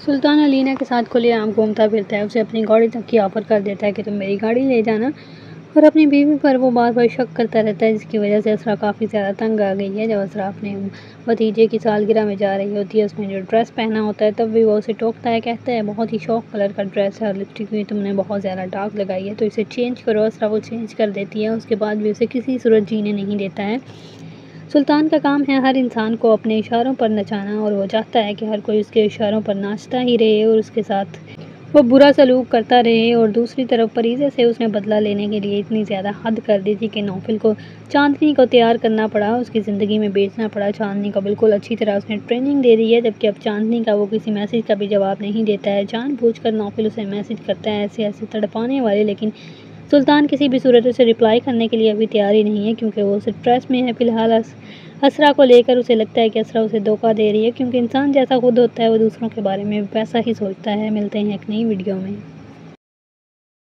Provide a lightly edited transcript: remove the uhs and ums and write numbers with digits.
सुल्तान अलीना के साथ खुलेआम घूमता फिरता है, उसे अपनी गाड़ी तक की ऑफ़र कर देता है कि तुम मेरी गाड़ी ले जाना। और अपनी बीवी पर वो बार-बार शक करता रहता है, जिसकी वजह से असरा काफ़ी ज़्यादा तंग आ गई है। जब असरा अपने भतीजे की सालगिरह में जा रही होती है, उसने जो ड्रेस पहना होता है, तब भी वो उसे टोकता है, कहता है बहुत ही शौक कलर का ड्रेस है और लिपस्टिक भी तुमने बहुत ज़्यादा डार्क लगाई है, तो इसे चेंज करो। असरा वो चेंज कर देती है, उसके बाद भी उसे किसी सूरत जीने नहीं देता है। सुल्तान का काम है हर इंसान को अपने इशारों पर नचाना, और वो चाहता है कि हर कोई उसके इशारों पर नाचता ही रहे और उसके साथ वो बुरा सलूक करता रहे। और दूसरी तरफ फरीज़ा से उसने बदला लेने के लिए इतनी ज़्यादा हद कर दी थी कि नौफिल को चांदनी को तैयार करना पड़ा, उसकी ज़िंदगी में बेचना पड़ा। चांदनी को बिल्कुल अच्छी तरह उसने ट्रेनिंग दे दी है, जबकि अब चांदनी का वो किसी मैसेज का भी जवाब नहीं देता है। जानबूझकर नौफिल उसे मैसेज करता है ऐसे ऐसे तड़पाने वाले, लेकिन सुल्तान किसी भी सूरत उसे रिप्लाई करने के लिए अभी तैयार ही नहीं है, क्योंकि वो स्ट्रेस में है। फ़िलहाल असरा को लेकर उसे लगता है कि असरा उसे धोखा दे रही है, क्योंकि इंसान जैसा खुद होता है वो दूसरों के बारे में वैसा ही सोचता है। मिलते हैं एक नई वीडियो में।